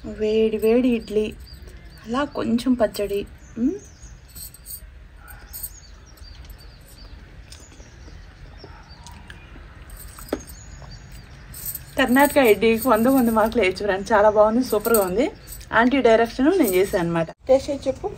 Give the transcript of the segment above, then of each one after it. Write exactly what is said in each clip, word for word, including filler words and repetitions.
వేడి వేడి ఇడ్లీ, అలా కొంచెం పచ్చడి. కర్ణాటక ఇడ్లీకి వంద వంద మార్కులు వేయచ్చు ఫ్రెండ్స్. చాలా బాగుంది, సూపర్గా ఉంది. ఆంటీ డైరెక్షన్ నేను చేశాను అనమాట. టేస్ట్ చేసి చెప్పు.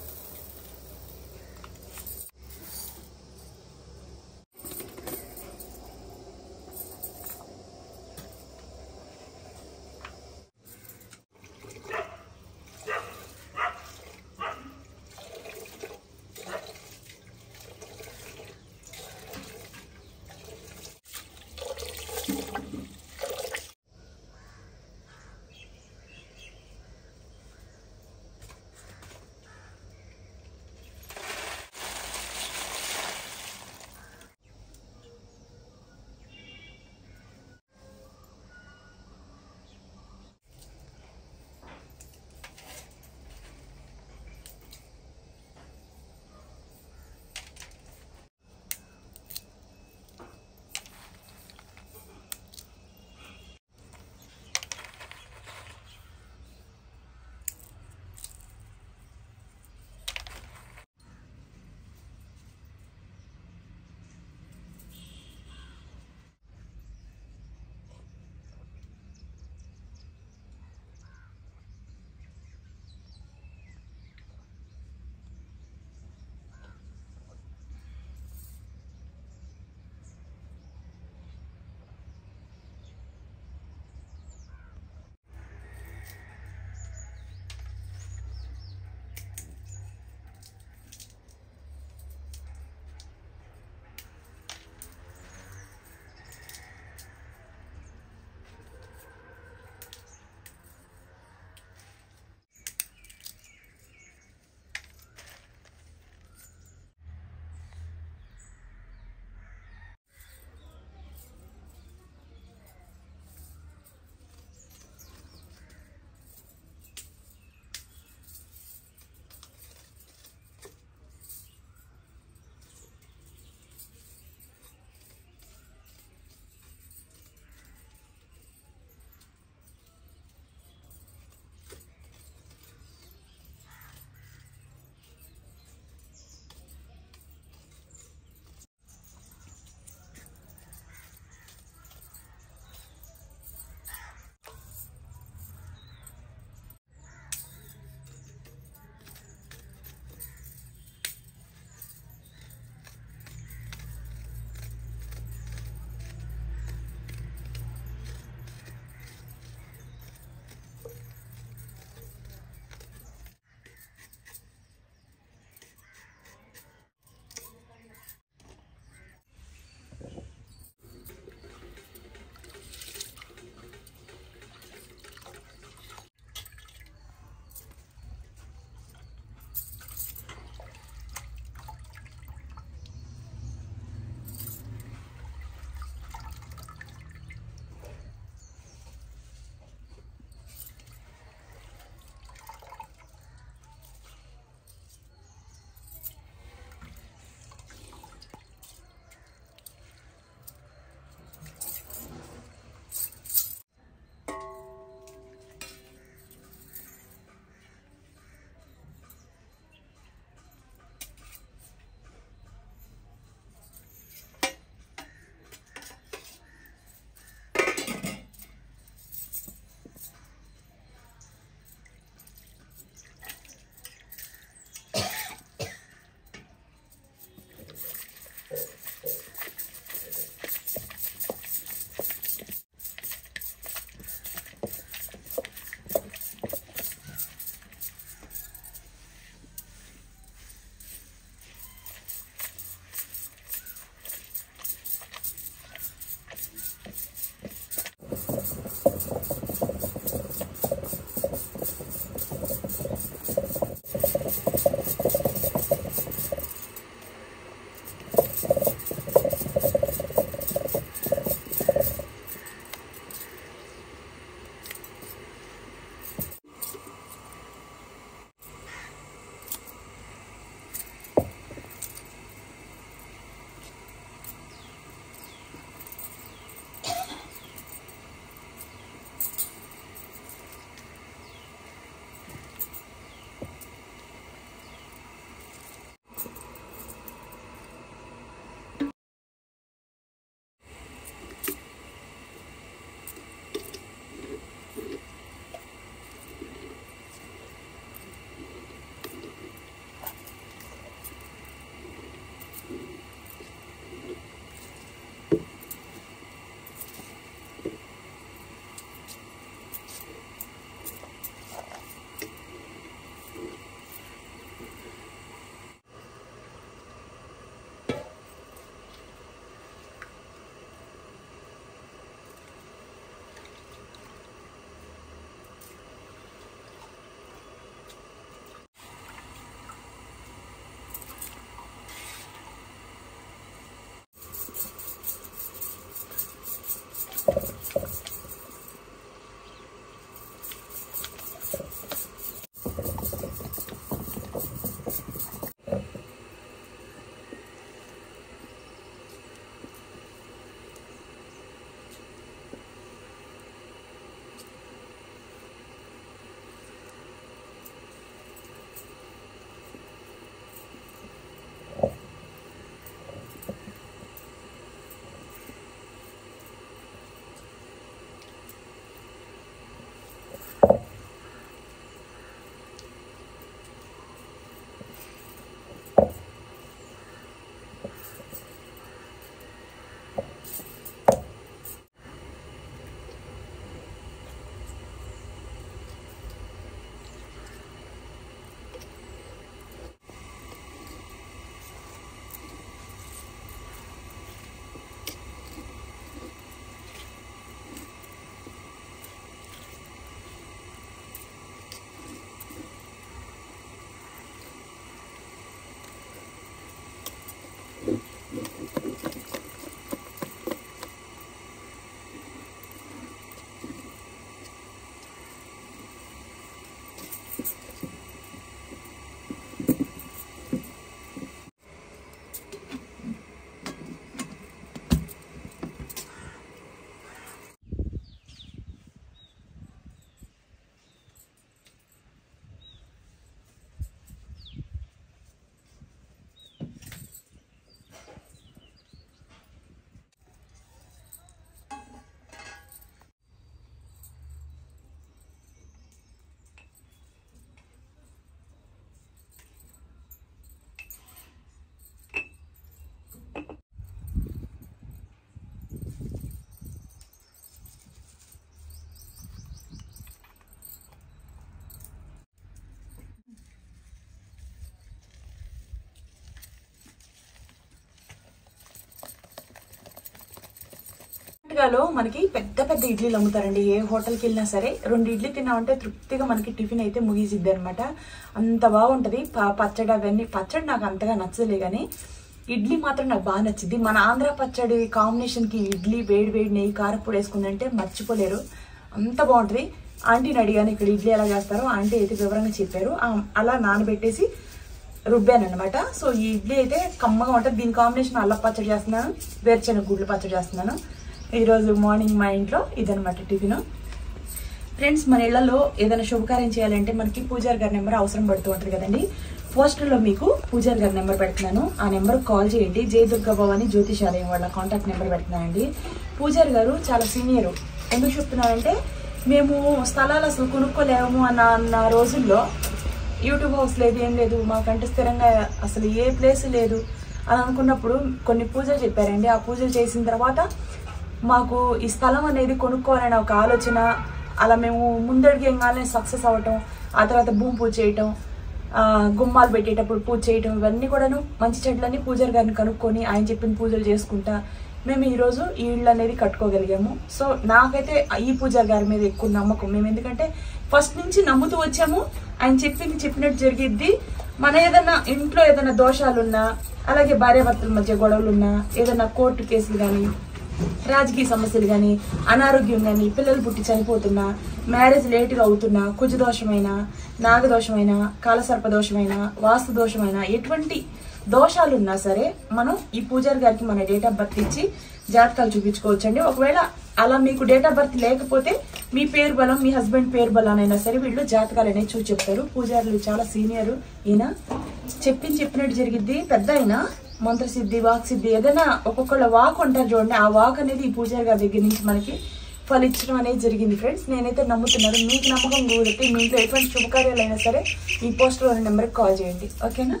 కర్ణాటకలో మనకి పెద్ద పెద్ద ఇడ్లీలు అమ్ముతారండి. ఏ హోటల్కి వెళ్ళినా సరే రెండు ఇడ్లీ తిన్నామంటే తృప్తిగా మనకి టిఫిన్ అయితే ముగిసిద్ది అనమాట. అంత బాగుంటుంది. పచ్చడి అవన్నీ, పచ్చడి నాకు అంతగా నచ్చలే కానీ ఇడ్లీ మాత్రం నాకు బాగా నచ్చింది. మన ఆంధ్ర పచ్చడి కాంబినేషన్కి ఇడ్లీ వేడి వేడి నెయ్యి కారపొడి వేసుకుందంటే మర్చిపోలేరు, అంత బాగుంటుంది. ఆంటీని అడిగాను ఇక్కడ ఇడ్లీ ఎలా చేస్తారో, ఆంటీ అయితే వివరంగా చెప్పారు. అలా నానబెట్టేసి రుబ్బాను అనమాట. సో ఈ ఇడ్లీ అయితే కమ్మగా ఉంటుంది. దీని కాంబినేషన్ అల్లం పచ్చడి చేస్తున్నాను, వేరుశనగ గుడ్లు పచ్చడి చేస్తున్నాను. ఈరోజు మార్నింగ్ మా ఇంట్లో ఇదనమాట టిఫిన్. ఫ్రెండ్స్, మన ఇళ్లలో ఏదైనా శుభకార్యం చేయాలంటే మనకి పూజారి గారి నెంబర్ అవసరం పడుతూ ఉంటుంది కదండి. పోస్టర్లో మీకు పూజారి గారి నెంబర్ పెడుతున్నాను, ఆ నెంబర్కి కాల్ చేయండి. జయ దుర్గా భవాని జ్యోతిషాలయం వాళ్ళ కాంటాక్ట్ నెంబర్ పెడుతున్నానండి. పూజారి గారు చాలా సీనియరు. ఎందుకు చెప్తున్నానంటే మేము స్థలాలు అసలు కొనుక్కోలేము అన్న అన్న రోజుల్లో యూట్యూబ్ హౌస్ లేదు, ఏం లేదు, మాకంటే స్థిరంగా అసలు ఏ ప్లేస్ లేదు అని అనుకున్నప్పుడు కొన్ని పూజలు చెప్పారండి. ఆ పూజలు చేసిన తర్వాత మాకు ఈ స్థలం అనేది కొనుక్కోవాలనే ఒక ఆలోచన, అలా మేము ముందడికి ఎంగానే సక్సెస్ అవ్వటం, ఆ తర్వాత భూమి పూజ చేయటం, గుమ్మాలు పెట్టేటప్పుడు పూజ చేయటం, ఇవన్నీ కూడాను మంచి చెట్లన్నీ పూజారి గారిని కనుక్కొని ఆయన చెప్పిన పూజలు చేసుకుంటా మేము ఈరోజు ఈ ఇళ్ళు అనేది కట్టుకోగలిగాము. సో నాకైతే ఈ పూజారి గారి మీద ఎక్కువ నమ్మకం. మేము ఎందుకంటే ఫస్ట్ నుంచి నమ్ముతూ వచ్చాము. ఆయన చెప్పింది చెప్పినట్టు జరిగిద్ది. మన ఏదైనా ఇంట్లో ఏదైనా దోషాలున్నా, అలాగే భార్యాభర్తల మధ్య గొడవలున్నా, ఏదైనా కోర్టు కేసులు కానీ, రాజకీయ సమస్యలు కానీ, అనారోగ్యం కానీ, పిల్లలు పుట్టి చనిపోతున్నా, మ్యారేజ్ లేటుగా అవుతున్నా, కుజదోషమైన, నాగదోషమైన, కాలసర్ప దోషమైన, వాస్తు దోషమైన, ఎటువంటి దోషాలున్నా సరే మనం ఈ పూజారి గారికి మన డేట్ ఆఫ్ బర్త్ ఇచ్చి జాతకాలు చూపించుకోవచ్చండి. ఒకవేళ అలా మీకు డేట్ ఆఫ్ బర్త్ లేకపోతే మీ పేరు బలం, మీ హస్బెండ్ పేరు బలం అయినా సరే వీళ్ళు జాతకాలు అనేవి చూసి చెప్తారు. పూజారులు చాలా సీనియర్. ఈయన చెప్పింది చెప్పినట్టు జరిగిద్ది. పెద్ద అయినా మంత్రసిద్ధి, వాక్సిద్ధి, ఏదైనా ఒక్కొక్కళ్ళ వాక్ ఉంటారు చూడండి, ఆ వాక్ అనేది ఈ పూజారి గారి దగ్గర నుంచి మనకి ఫలించడం అనేది జరిగింది. ఫ్రెండ్స్, నేనైతే నమ్ముతున్నాను. మీకు నమ్మకం కుదిరితే మీ ఇంట్లో ఎటువంటి శుభకార్యాలు అయినా సరే ఈ పోస్టర్లోని నెంబర్కి కాల్ చేయండి. ఓకేనా?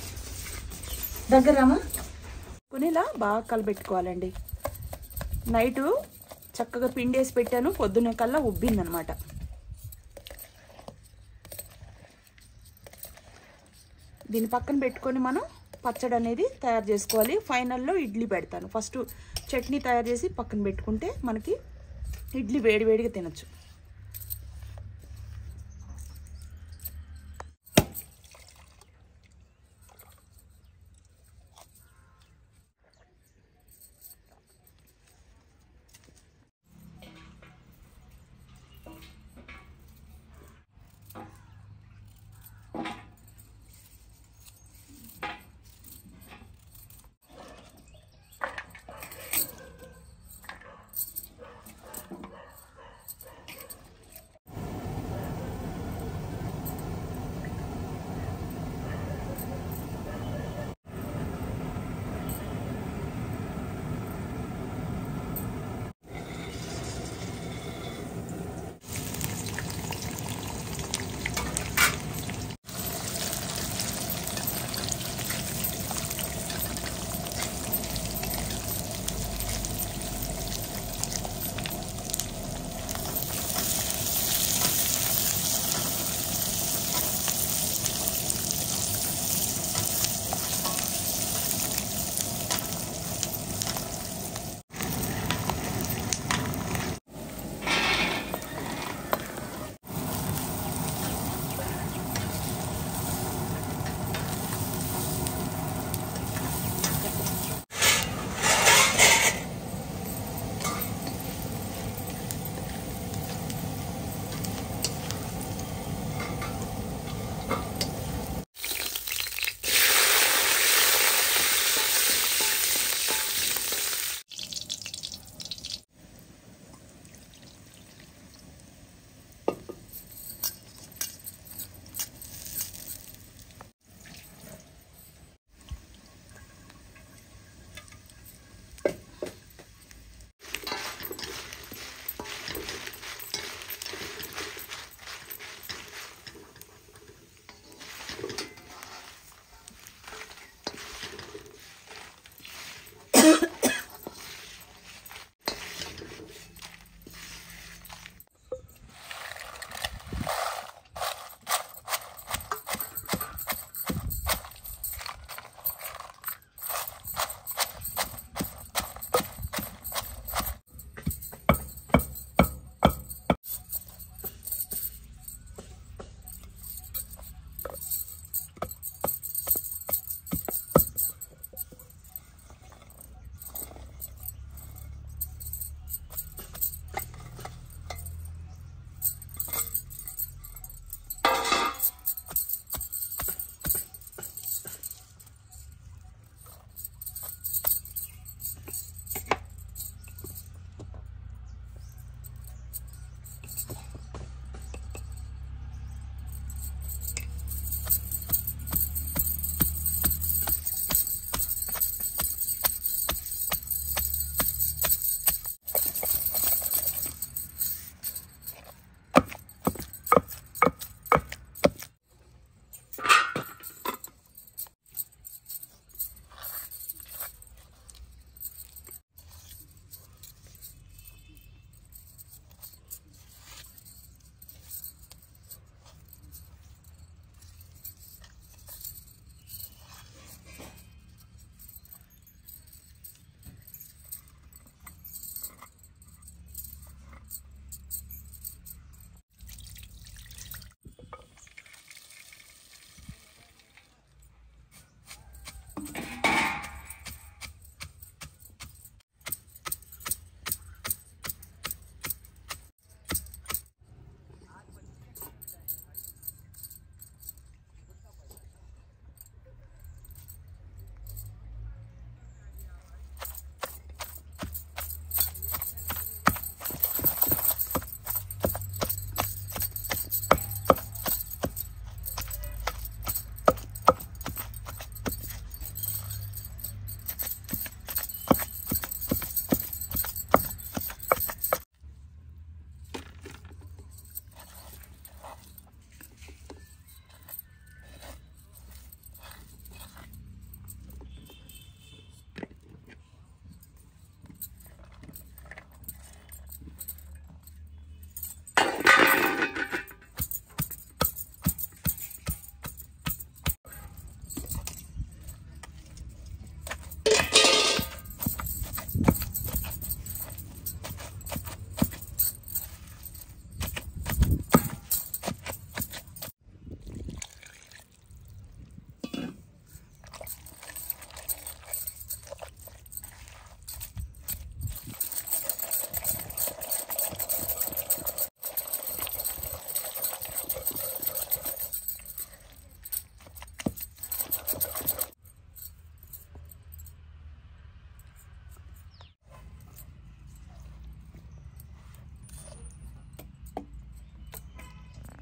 దగ్గరమా కొనేలా బాగా కలబెట్టుకోవాలండి. నైటు చక్కగా పిండేసి పెట్టాను, పొద్దున్న కల్లా ఉబ్బిందనమాట. దీని పక్కన పెట్టుకొని మనం పచ్చడి అనేది తయారు చేసుకోవాలి. ఫైనల్లో ఇడ్లీ పెడతాను. ఫస్ట్ చట్నీ తయారు చేసి పక్కన పెట్టుకుంటే మనకి ఇడ్లీ వేడివేడిగా తినచ్చు.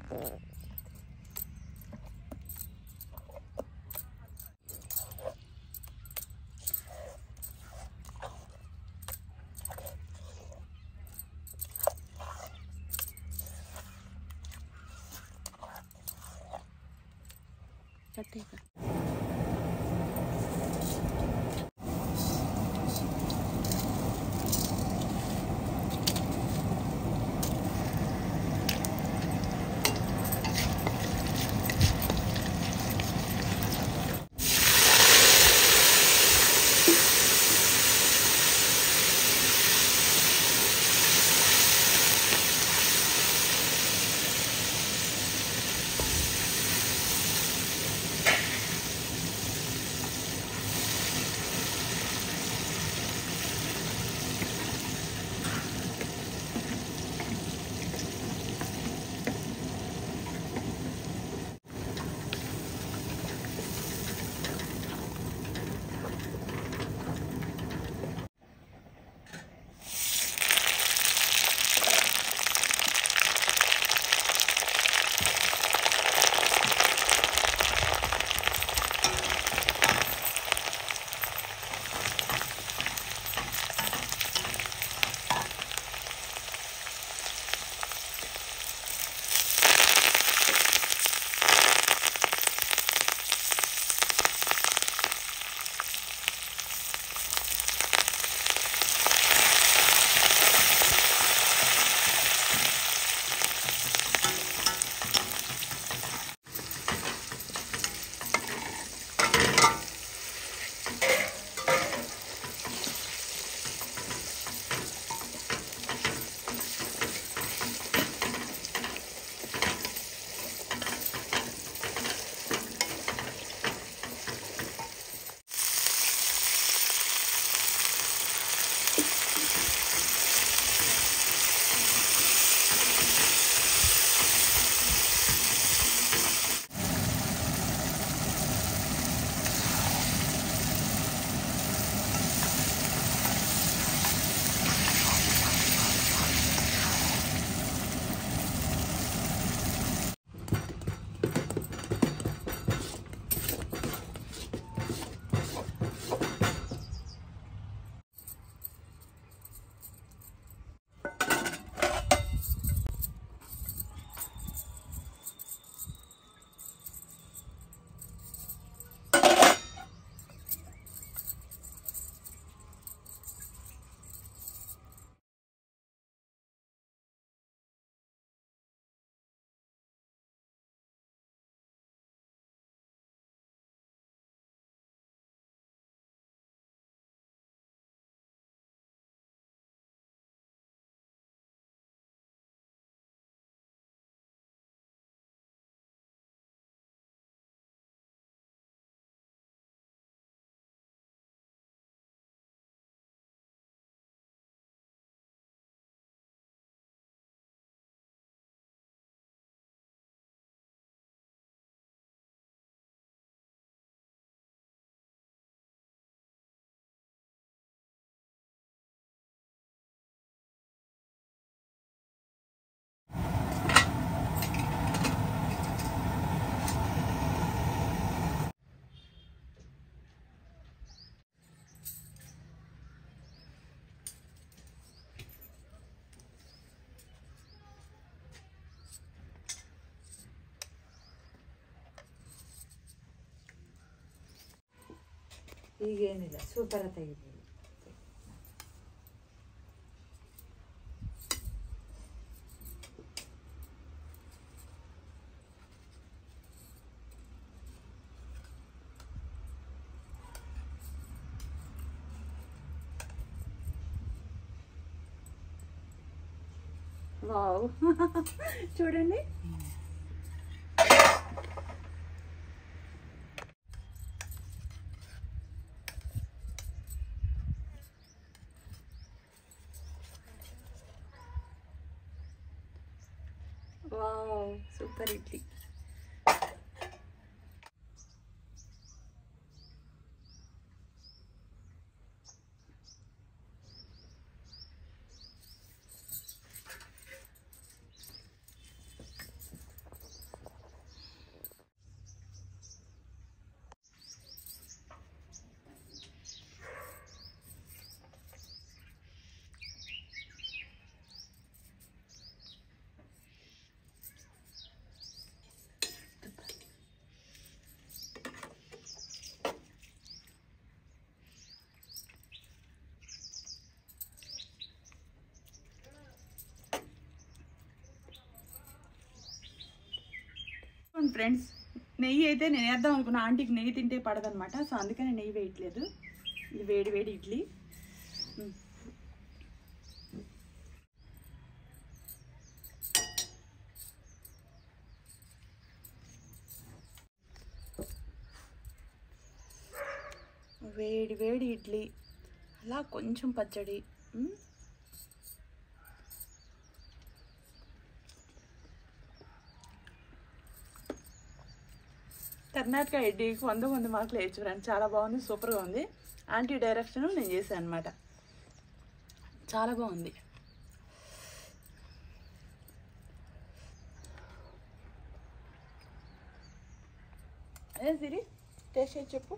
ಈಗೇನಿಲ್ಲ ಸೂಪರ್ ತೆಗಿಬೋದು. వావ్ చూడండి. Wow super idli. ఫ్రెండ్స్, నెయ్యి అయితే నేను వేద్దాం అనుకున్నా. ఆంటీకి నెయ్యి తింటే పడదనమాట, సో అందుకని నెయ్యి వేయట్లేదు. ఇది వేడి వేడి ఇడ్లీ. వేడి వేడి ఇడ్లీ, అలా కొంచెం పచ్చడి. కర్ణాటక ఇడ్లీకి వంద వంద మార్కులు వేయచ్చు ఫ్రెండ్స్. చాలా బాగుంది, సూపర్గా ఉంది. ఆంటీ డైరెక్షన్ నేను చేశాను అనమాట. చాలా బాగుంది. అదే సిరి టేస్ట్ చేసి చెప్పు.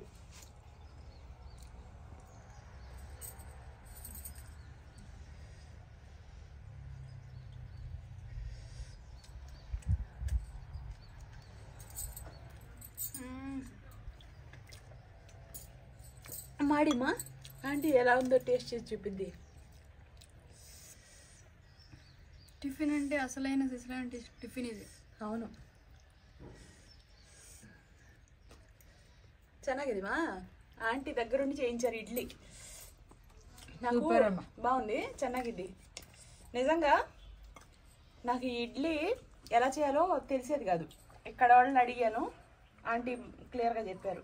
మాడిమా ఆంటీ ఎలా ఉందో టేస్ట్ చేసి చూపిద్ది. టిఫిన్ అంటే అసలైన అసలైన టిఫిన్ ఇది. అవును, ಚೆನ್ನಾಗಿದೆమా. ఆంటీ దగ్గరుండి చేయించారు ఇడ్లీ. నాకు బాగుంది, ಚೆನ್ನಾಗಿದೆ. నిజంగా నాకు ఈ ఇడ్లీ ఎలా చేయాలో తెలిసేది కాదు. ఇక్కడ వాళ్ళని అడిగాను, ఆంటీ క్లియర్గా చెప్పారు.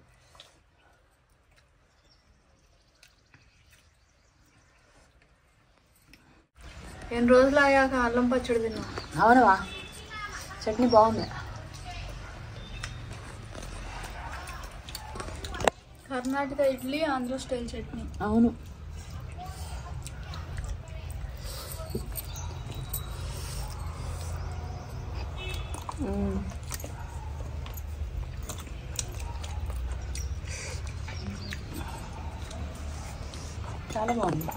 ఎన్ని రోజులు అయ్యాక అల్లం పచ్చడి తిన్నా. అవునవా, చట్నీ బాగుంది. కర్ణాటక ఇడ్లీ, ఆంధ్ర స్టైల్ చట్నీ. అవును, చాలా బాగుంది.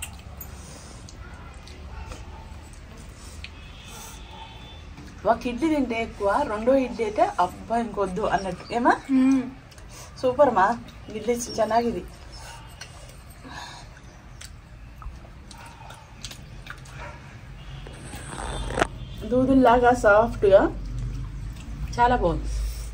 ఒక ఇడ్లీ తింటే ఎక్కువ, రెండో ఇడ్లీ అయితే అబ్బా ఇంకొద్దు అన్నట్టు. ఏమా సూపర్ మా ఇడ్లీ, ಚೆನ್ನಾಗಿದೆ. దూదుల్లాగా సాఫ్ట్గా చాలా బాగుంది.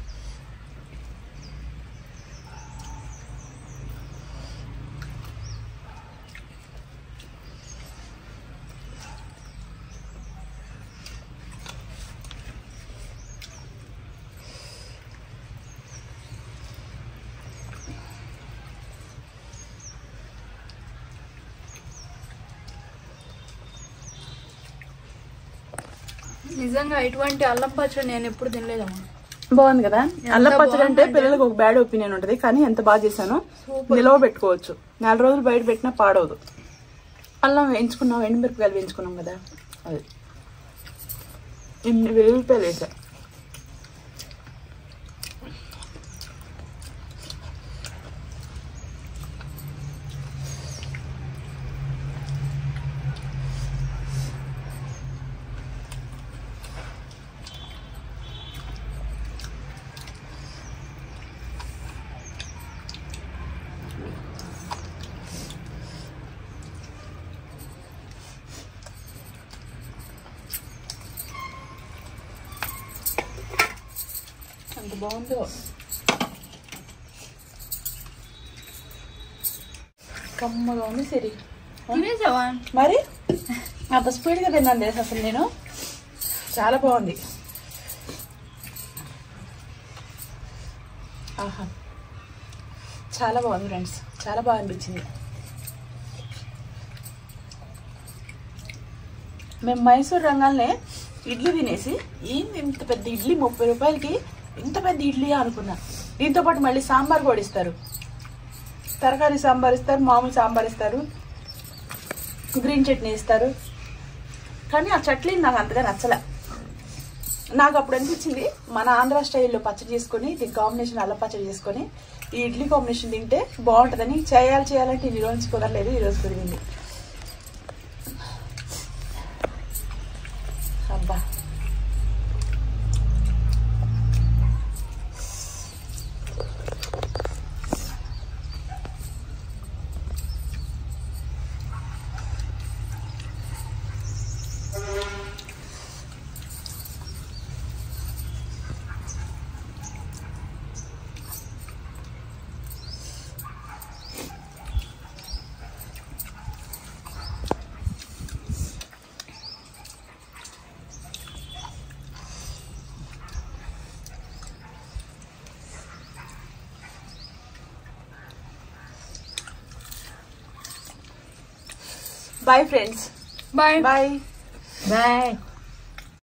నిజంగా ఇటువంటి అల్లం పచ్చడి నేను ఎప్పుడు తినలేదమ్మా. బాగుంది కదా. అల్లం పచ్చడి అంటే పిల్లలకు ఒక బ్యాడ్ ఒపీనియన్ ఉంటుంది, కానీ ఎంత బాగా చేశానో. నిలవ పెట్టుకోవచ్చు, నెల రోజులు బయట పెట్టినా పాడవదు. అల్లం వేయించుకున్నాం, ఎండుమిరపకాయలు వేయించుకున్నాం కదా, అది ఎన్ని వెల్లుల్లిపాయలు వేసా. అంత బాగుందో. కమ్మగా ఉంది సిరి. తినేసావా మరి? అంత స్పీడ్గా తిన్నాను తెలుసు అసలు నేను. చాలా బాగుంది. ఆహా, చాలా బాగుంది ఫ్రెండ్స్, చాలా బాగా అనిపించింది. మేము మైసూర్ రంగాల్నే ఇడ్లీ తినేసి, ఏంది ఇంత పెద్ద ఇడ్లీ, ముప్పై రూపాయలకి ఇంత పెద్ద ఇడ్లీ అనుకున్నా. దీంతో పాటు మళ్ళీ సాంబార్ కూడా ఇస్తారు. తరకారీ సాంబార్ ఇస్తారు, మామూలు సాంబార్ ఇస్తారు, గ్రీన్ చట్నీ ఇస్తారు. కానీ ఆ చట్నీ నాకు అంతగా నచ్చలే. నాకు అప్పుడు అనిపించింది మన ఆంధ్ర స్టైల్లో పచ్చడి చేసుకొని, దీని కాంబినేషన్ అల్లం పచ్చడి చేసుకొని ఈ ఇడ్లీ కాంబినేషన్ తింటే బాగుంటుందని. చేయాలి చేయాలంటే ఈ రోజు కుదరలేదు, ఈరోజు కుదిరింది. అబ్బా, bye friends. Bye bye bye.